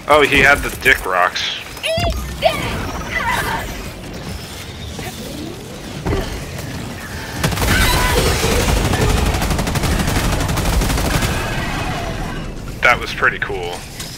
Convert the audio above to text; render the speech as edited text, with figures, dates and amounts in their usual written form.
Oh, he had the dick rocks. That was pretty cool.